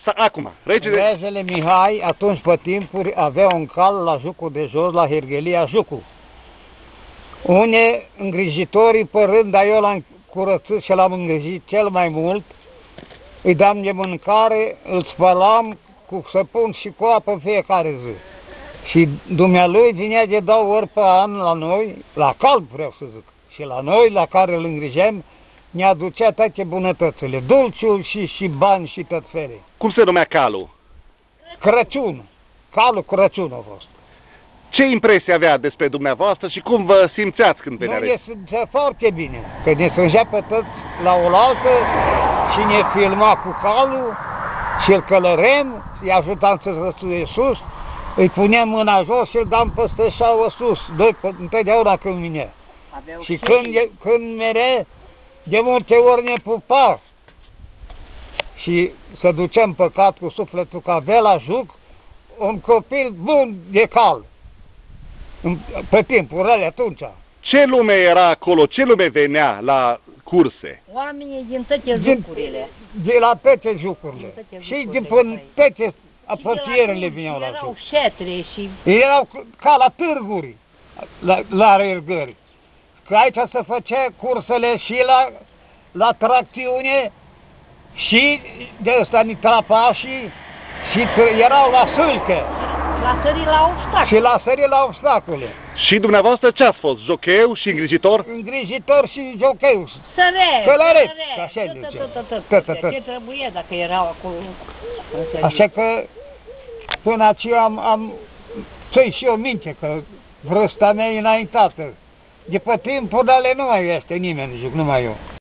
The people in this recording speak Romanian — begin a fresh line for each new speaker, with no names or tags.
Acum,
Regele Mihai, atunci pe timpuri, avea un cal la Jucul de Jos, la Hergelia Jucu. Unde îngrijitorii pe rând, dar eu l-am curățit și l-am îngrijit cel mai mult, îi dam de mâncare, îl spălam cu săpun și cu apă în fiecare zi. Și dumnealui vinea de 2 ori pe an la noi, la cal vreau să zic, și la noi, la care îl îngrijeam, ne aducea toate bunătățile, dulciul și bani și tot felul.
Cum se numea calul?
Crăciun, calul Crăciun a fost.
Ce impresie avea despre dumneavoastră și cum vă simțeați când venea?
Nu, ne simțea foarte bine, că ne strângea pe toți la oaltă și ne filma cu calul și îl călărem, îi ajutam să răsuie sus, îi puneam mâna jos și îl dam peste șaua sus, întotdeauna când vine. Și când mere, de multe ori ne pupa și să duceam păcat cu sufletul că avea la Juc un copil bun de cal. Pe timpul ăla atunci.
Ce lume era acolo? Ce lume venea la curse?
Oamenii din toate jucurile.
De la toate jucurile. Și din toate apropierile veneau la Juc.
Erau șetre și...
Erau ca la târguri, la răgări. Că aici se făcea cursele și la tracțiune și de ăsta nitrapașii și erau la sâlcă.
La sări la obstacole.
Și la sări la obstacole.
Și dumneavoacolo ce ați fost? Jocheu și îngrijitor?
Îngrijitor și jocheu.
Călăreț.
Ce
trebuie dacă erau acolo.
Așa că până aceea am țăi și eu minte că vârsta mea e înaintată. De pe timpul ale nu mai este nimeni, zic, numai eu.